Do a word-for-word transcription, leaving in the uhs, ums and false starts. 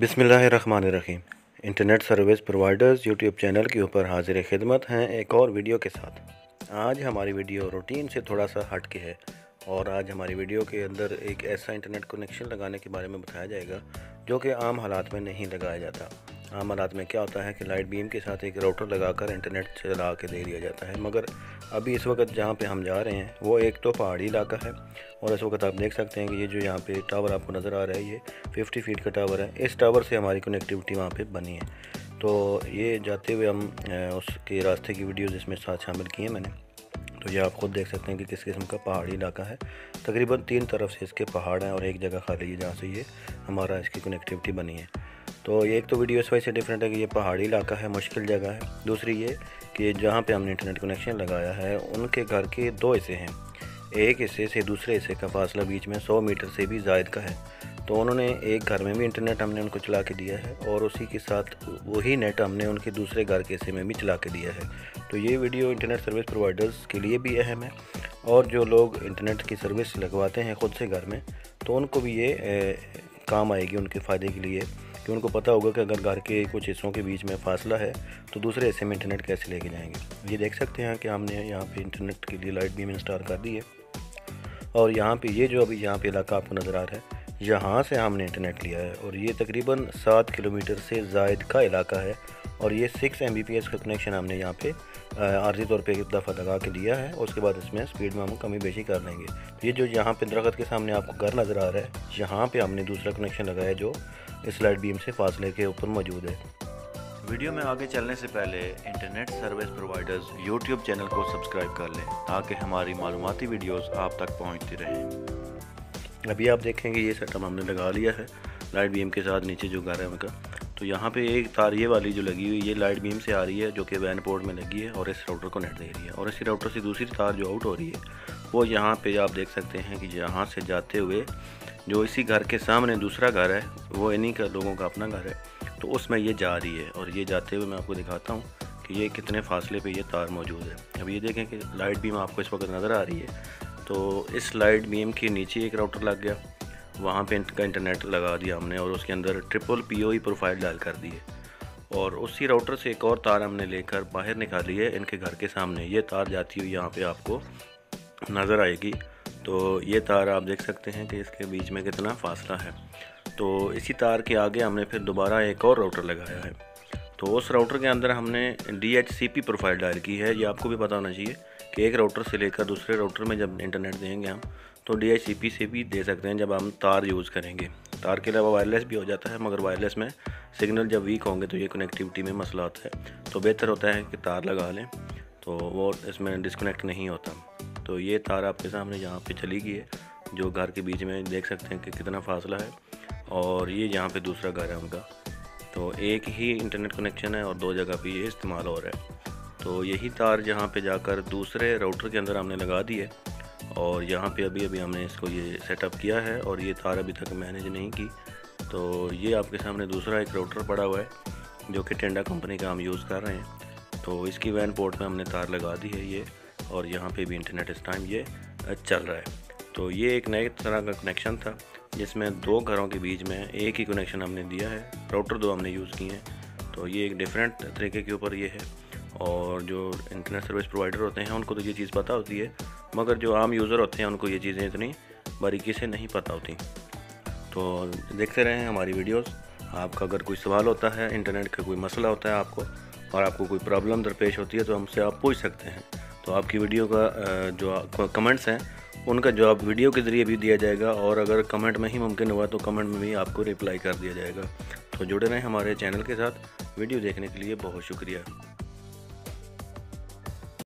बिस्मिल्लाहिर्रहमानिर्रहीम। Internet service providers YouTube channel के ऊपर हाजिर खिदमत हैं एक और वीडियो के साथ। आज हमारी वीडियो रूटीन से थोड़ा सा हट के है और आज हमारी वीडियो के अंदर एक ऐसा इंटरनेट कनेक्शन लगाने के बारे में बताया जाएगा जो कि आम हालात में नहीं लगाया जाता। आम हालात में क्या होता है कि लाइट बीम के साथ एक राउटर लगाकर इंटरनेट चला के दे दिया जाता है, मगर अभी इस वक्त जहाँ पे हम जा रहे हैं वो एक तो पहाड़ी इलाका है और इस वक्त आप देख सकते हैं कि ये जो यहाँ पे टावर आपको नज़र आ रहा है ये पचास फीट का टावर है। इस टावर से हमारी कनेक्टिविटी वहाँ पे बनी है। तो ये जाते हुए हम उसके रास्ते की वीडियोज़ इसमें साथ शामिल की हैं मैंने। तो ये आप ख़ुद देख सकते हैं कि किस किस्म का पहाड़ी इलाका है। तकरीबन तीन तरफ से इसके पहाड़ हैं और एक जगह खाली है जहाँ से ये हमारा इसकी कनेक्टिविटी बनी है। तो ये एक तो वीडियो इस वजह से डिफरेंट है कि ये पहाड़ी इलाका है, मुश्किल जगह है। दूसरी ये कि जहाँ पे हमने इंटरनेट कनेक्शन लगाया है उनके घर के दो हिस्से हैं। एक हिस्से से दूसरे हिस्से का फासला बीच में सौ मीटर से भी ज़ायद का है। तो उन्होंने एक घर में भी इंटरनेट हमने उनको चला के दिया है और उसी के साथ वही नेट हमने उनके दूसरे घर के हिस्से में भी चला के दिया है। तो ये वीडियो इंटरनेट सर्विस प्रोवाइडर्स के लिए भी अहम है और जो लोग इंटरनेट की सर्विस लगवाते हैं ख़ुद से घर में तो उनको भी ये ए, काम आएगी उनके फ़ायदे के लिए कि उनको पता होगा कि अगर घर के कुछ हिस्सों के बीच में फ़ासला है तो दूसरे हिस्से में इंटरनेट कैसे लेके जाएंगे। ये देख सकते हैं कि हमने यहाँ पे इंटरनेट के लिए लाइट बीम इंस्टॉल कर दी है और यहाँ पे ये जो अभी यहाँ पे इलाका आपको नज़र आ रहा है यहाँ से हमने इंटरनेट लिया है और ये तकरीबन सात किलोमीटर से ज़ायद का इलाका है और ये six M B P S का कनेक्शन हमने यहाँ पे आर्जी तौर पे एक दफ़ा लगा के दिया है और उसके बाद इसमें स्पीड में हम कमी बेशी कर लेंगे। ये जो यहाँ पे दरख्त के सामने आपको घर नज़र आ रहा है यहाँ पे हमने दूसरा कनेक्शन लगाया जो इस लाइट बीम से फासले के ऊपर मौजूद है। वीडियो में आगे चलने से पहले internet service providers YouTube channel को सब्सक्राइब कर लें ताकि हमारी मालूमाती वीडियोस आप तक पहुंचती रहें। अभी आप देखेंगे ये सेटअप हमने लगा लिया है लाइट बीम के साथ, नीचे जो घर है उनका। तो यहाँ पे एक तार ये वाली जो लगी हुई ये लाइट बीम से आ रही है जो कि वैन पोर्ट में लगी है और इस राउटर को नेट दे रही है और इसी राउटर से दूसरी तार जो आउट हो रही है वो यहाँ पे आप देख सकते हैं कि यहाँ से जाते हुए जो इसी घर के सामने दूसरा घर है वो इन्हीं का लोगों का अपना घर है तो उसमें ये जा रही है और ये जाते हुए मैं आपको दिखाता हूँ कि ये कितने फासले पे ये तार मौजूद है। अब ये देखें कि लाइट बीम आपको इस वक्त नज़र आ रही है तो इस लाइट बीम के नीचे एक राउटर लग गया, वहाँ पे इनका इंटरनेट लगा दिया हमने और उसके अंदर triple P O E profile डाल कर दी है और उसी राउटर से एक और तार हमने लेकर बाहर निकाली है इनके घर के सामने। ये तार जाती हुई यहाँ पे आपको नज़र आएगी। तो ये तार आप देख सकते हैं कि इसके बीच में कितना फासला है। तो इसी तार के आगे हमने फिर दोबारा एक और राउटर लगाया है। तो उस राउटर के अंदर हमने D H C P profile डाल की है। ये आपको भी पता होना चाहिए कि एक राउटर से लेकर दूसरे राउटर में जब इंटरनेट देंगे हम तो डी एच सी पी से भी दे सकते हैं जब हम तार यूज़ करेंगे। तार के अलावा वायरलेस भी हो जाता है, मगर वायरलेस में सिग्नल जब वीक होंगे तो ये कनेक्टिविटी में मसला आता है। तो बेहतर होता है कि तार लगा लें तो वो इसमें डिस्कनेक्ट नहीं होता। तो ये तार आपके सामने यहाँ पे चली गई है जो घर के बीच में देख सकते हैं कि कितना फासला है और ये यहाँ पे दूसरा घर है उनका। तो एक ही इंटरनेट कनेक्शन है और दो जगह पे ये इस्तेमाल हो रहा है। तो यही तार जहाँ पे जाकर दूसरे राउटर के अंदर हमने लगा दी है और यहाँ पे अभी अभी हमने इसको ये सेटअप किया है और ये तार अभी तक मैनेज नहीं की। तो ये आपके सामने दूसरा एक राउटर पड़ा हुआ है जो कि टेंडा कंपनी का हम यूज़ कर रहे हैं। तो इसकी वैन पोर्ट में हमने तार लगा दी है ये और यहाँ पे भी इंटरनेट इस टाइम ये चल रहा है। तो ये एक नए तरह का कनेक्शन था जिसमें दो घरों के बीच में एक ही कनेक्शन हमने दिया है, राउटर दो हमने यूज़ किए हैं। तो ये एक डिफरेंट तरीके के ऊपर ये है और जो इंटरनेट सर्विस प्रोवाइडर होते हैं उनको तो ये चीज़ पता होती है, मगर जो आम यूज़र होते हैं उनको ये चीज़ें इतनी बारीकी से नहीं पता होती। तो देखते रहें हमारी वीडियोस। आपका अगर कोई सवाल होता है, इंटरनेट का कोई मसला होता है आपको और आपको कोई प्रॉब्लम दरपेश होती है तो हमसे आप पूछ सकते हैं। तो आपकी वीडियो का जो कमेंट्स हैं उनका जवाब वीडियो के ज़रिए भी दिया जाएगा और अगर कमेंट में ही मुमकिन हुआ तो कमेंट में भी आपको रिप्लाई कर दिया जाएगा। तो जुड़े रहें हमारे चैनल के साथ। वीडियो देखने के लिए बहुत शुक्रिया।